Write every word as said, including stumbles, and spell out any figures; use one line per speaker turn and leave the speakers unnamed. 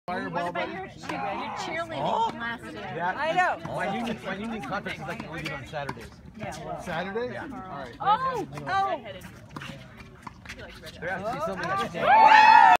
What about your, cheer, your cheerleading oh. from last year?
Yeah,
I know.
My union, my union contest is like only on Saturdays.
Yeah, well.
Saturday?
Yeah.
All right.
Oh! Oh!
There has to be something that's